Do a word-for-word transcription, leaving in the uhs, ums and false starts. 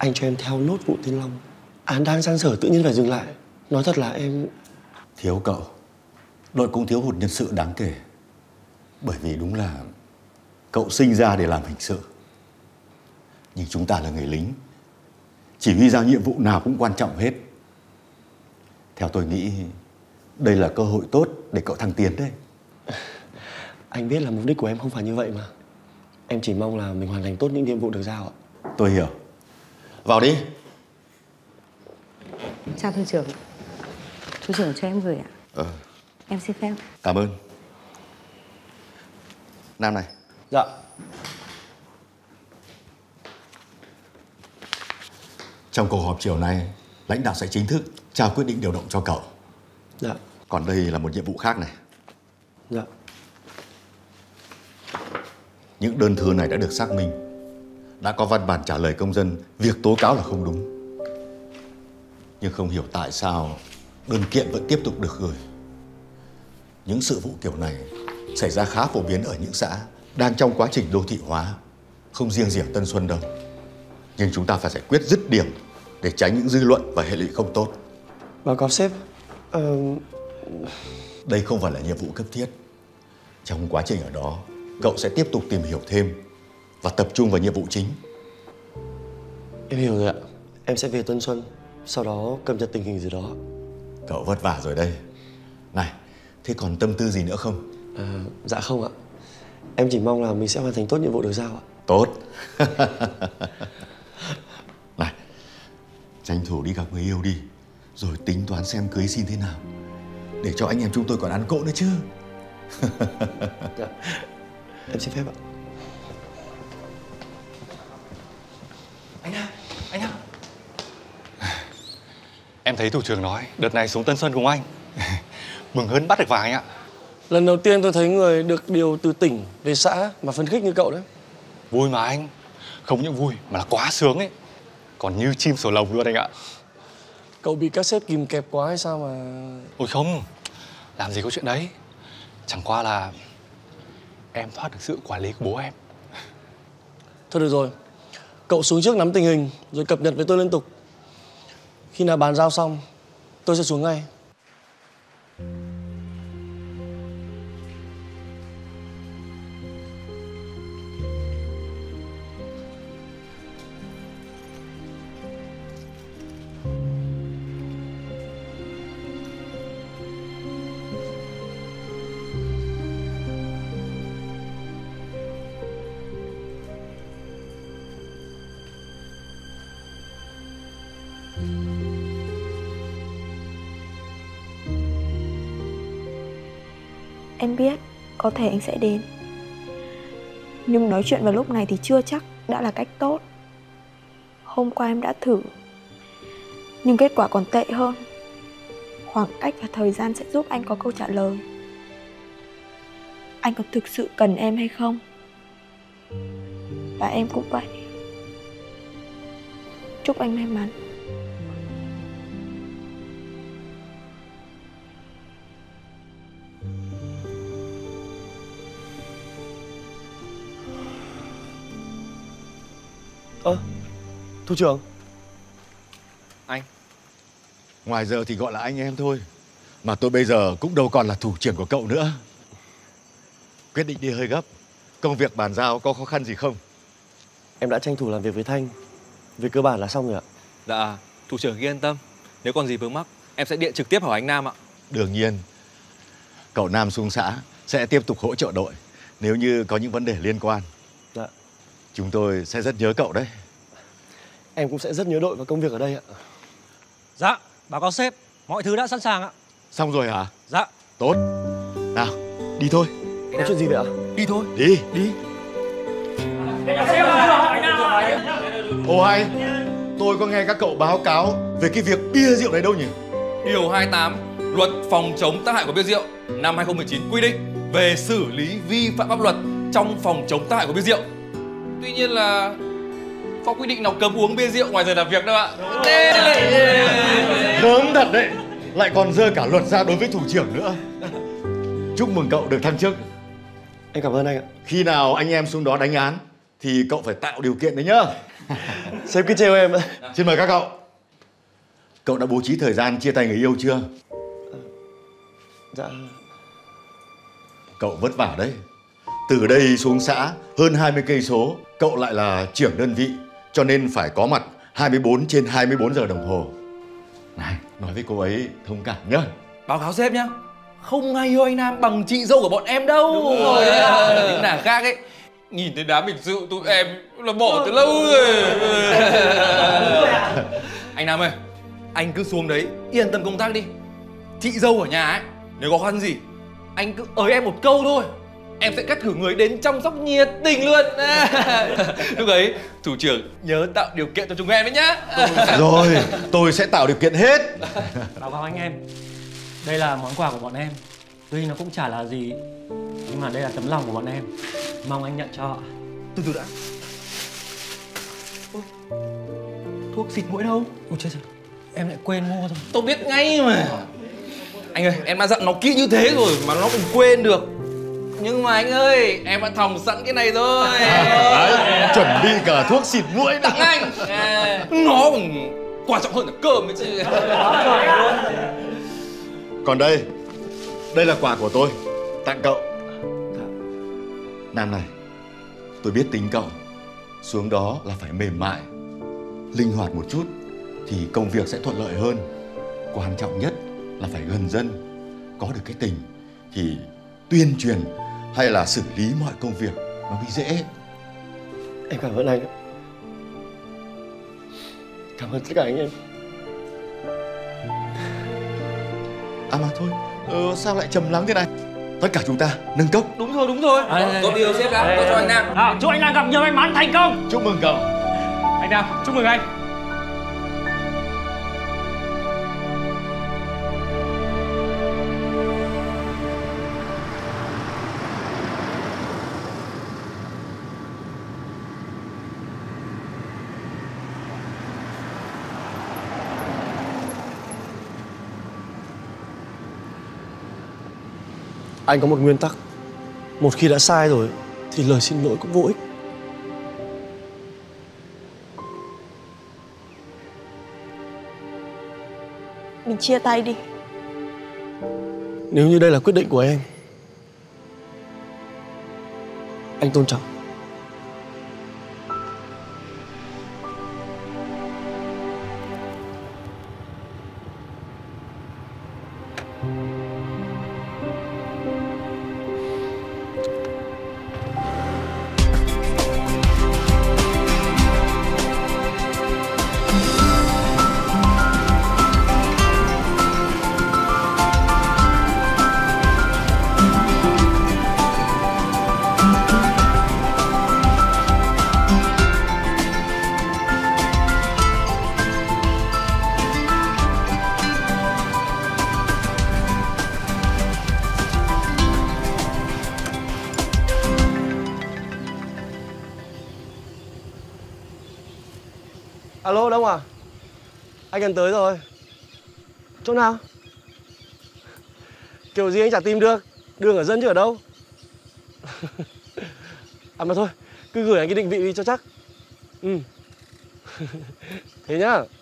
anh cho em theo nốt vụ Thiên Long. Án đang sang sở tự nhiên phải dừng lại. Nói thật là em... Thiếu cậu, đội cũng thiếu hụt nhân sự đáng kể. Bởi vì đúng là cậu sinh ra để làm hình sự. Nhưng chúng ta là người lính, chỉ huy giao nhiệm vụ nào cũng quan trọng hết. Theo tôi nghĩ đây là cơ hội tốt để cậu thăng tiến đấy. Anh biết là mục đích của em không phải như vậy mà. Em chỉ mong là mình hoàn thành tốt những nhiệm vụ được giao ạ. Tôi hiểu. Vào đi. Chào thủ trưởng. Thủ trưởng cho em gửi ạ. Ờ. Em xin phép. Cảm ơn. Nam này. Dạ. Trong cuộc họp chiều nay, lãnh đạo sẽ chính thức trao quyết định điều động cho cậu. Dạ. Còn đây là một nhiệm vụ khác này. Dạ. Những đơn thư này đã được xác minh. Đã có văn bản trả lời công dân việc tố cáo là không đúng. Nhưng không hiểu tại sao đơn kiện vẫn tiếp tục được gửi. Những sự vụ kiểu này xảy ra khá phổ biến ở những xã đang trong quá trình đô thị hóa, không riêng gì ở Tân Xuân đâu. Nhưng chúng ta phải giải quyết dứt điểm để tránh những dư luận và hệ lụy không tốt. Báo cáo sếp, ờ... đây không phải là nhiệm vụ cấp thiết. Trong quá trình ở đó, cậu sẽ tiếp tục tìm hiểu thêm và tập trung vào nhiệm vụ chính. Em hiểu rồi ạ. Em sẽ về Tân Xuân, sau đó cập nhật tình hình gì đó. Cậu vất vả rồi đây. Này, thế còn tâm tư gì nữa không? À, dạ không ạ. Em chỉ mong là mình sẽ hoàn thành tốt nhiệm vụ được giao ạ. Tốt. Này, tranh thủ đi gặp người yêu đi, rồi tính toán xem cưới xin thế nào, để cho anh em chúng tôi còn ăn cỗ nữa chứ. Dạ. Em xin phép ạ. Anh Nam, anh Nam. Em thấy thủ trưởng nói đợt này xuống Tân Xuân cùng anh. Mừng hơn bắt được vàng anh ạ. Lần đầu tiên tôi thấy người được điều từ tỉnh về xã mà phấn khích như cậu đấy. Vui mà anh. Không những vui mà là quá sướng ấy. Còn như chim sổ lồng luôn anh ạ. Cậu bị các sếp kìm kẹp quá hay sao mà... Ôi không, làm gì có chuyện đấy. Chẳng qua là em thoát được sự quản lý của bố em. Thôi được rồi, cậu xuống trước nắm tình hình rồi cập nhật với tôi liên tục. Khi nào bàn giao xong, tôi sẽ xuống ngay. Em biết có thể anh sẽ đến, nhưng nói chuyện vào lúc này thì chưa chắc đã là cách tốt. Hôm qua em đã thử, nhưng kết quả còn tệ hơn. Khoảng cách và thời gian sẽ giúp anh có câu trả lời. Anh có thực sự cần em hay không? Và em cũng vậy. Chúc anh may mắn. Ơ, à, thủ trưởng. Anh. Ngoài giờ thì gọi là anh em thôi. Mà tôi bây giờ cũng đâu còn là thủ trưởng của cậu nữa. Quyết định đi hơi gấp. Công việc bàn giao có khó khăn gì không? Em đã tranh thủ làm việc với Thanh. Việc cơ bản là xong rồi ạ. Dạ, thủ trưởng yên tâm. Nếu còn gì vướng mắc, em sẽ điện trực tiếp hỏi anh Nam ạ. Đương nhiên. Cậu Nam xuống xã sẽ tiếp tục hỗ trợ đội nếu như có những vấn đề liên quan. Dạ. Chúng tôi sẽ rất nhớ cậu đấy. Em cũng sẽ rất nhớ đội và công việc ở đây ạ. Dạ, báo cáo sếp, mọi thứ đã sẵn sàng ạ. Xong rồi hả? Dạ. Tốt. Nào, đi thôi. Có chuyện gì vậy ạ? Đi thôi. Đi. Đi. Ô hay, tôi có nghe các cậu báo cáo về cái việc bia rượu này đâu nhỉ? Điều hai mươi tám Luật phòng chống tác hại của bia rượu năm hai không một chín quy định về xử lý vi phạm pháp luật trong phòng chống tác hại của bia rượu. Tuy nhiên là có quy định nào cấm uống bia rượu ngoài giờ làm việc đâu ạ. Gớm thật đấy, lại còn dơ cả luật ra đối với thủ trưởng nữa. Chúc mừng cậu được thăng chức. Em cảm ơn anh ạ. Khi nào anh em xuống đó đánh án thì cậu phải tạo điều kiện đấy nhá. Sếp cứ trêu em ạ. Xin mời các cậu. Cậu đã bố trí thời gian chia tay người yêu chưa? Dạ. Cậu vất vả đấy. Từ đây xuống xã hơn hai mươi cây số, cậu lại là trưởng đơn vị, cho nên phải có mặt hai mươi bốn trên hai mươi bốn giờ đồng hồ. Này, nói với cô ấy thông cảm nhá. Báo cáo sếp nhá, không ai yêu anh Nam bằng chị dâu của bọn em đâu. Đúng rồi đấy ạ. Những nàng khác ấy, nhìn thấy đám hình sự tụi em là bỏ từ lâu rồi. Anh Nam ơi, anh cứ xuống đấy yên tâm công tác đi. Chị dâu ở nhà ấy, nếu có khó khăn gì anh cứ ới em một câu thôi, em sẽ cắt cử người đến chăm sóc nhiệt tình luôn. Lúc ấy thủ trưởng nhớ tạo điều kiện cho chúng em đấy nhá. Rồi, tôi sẽ tạo điều kiện hết. Báo cáo anh em, đây là món quà của bọn em. Tuy nó cũng chả là gì, nhưng mà đây là tấm lòng của bọn em. Mong anh nhận cho. Từ từ đã. Ôi, thuốc xịt mũi đâu? Ôi chết rồi, em lại quên mua rồi. Tôi biết ngay mà. Anh ơi, em đã dặn nó kỹ như thế rồi mà nó còn quên được. Nhưng mà anh ơi, em đã thòng sẵn cái này rồi. Đấy, chuẩn bị cả thuốc xịt mũi tặng anh. À, nó còn quan trọng hơn là cơm ấy chứ. Còn đây, đây là quà của tôi tặng cậu. Nam này, tôi biết tính cậu, xuống đó là phải mềm mại, linh hoạt một chút thì công việc sẽ thuận lợi hơn. Quan trọng nhất là phải gần dân, có được cái tình thì tuyên truyền hay là xử lý mọi công việc nó mới dễ. Em cảm ơn anh. Cảm ơn tất cả anh em. À mà thôi, ờ, sao lại trầm lắng thế này? Tất cả chúng ta nâng cốc. Đúng rồi, đúng rồi. Có điều sếp đã, có cho anh Nam. À, chúc anh Nam gặp nhiều may mắn, thành công. Chúc mừng cậu. Anh Nam, chúc mừng anh. Anh có một nguyên tắc, một khi đã sai rồi thì lời xin lỗi cũng vô ích. Mình chia tay đi. Nếu như đây là quyết định của em, anh tôn trọng. Alo, Đông à? Anh gần tới rồi. Chỗ nào? Kiểu gì anh chả tìm được. Đường ở dân chứ ở đâu. À mà thôi, cứ gửi anh cái định vị đi cho chắc. Ừ. Thế nhá.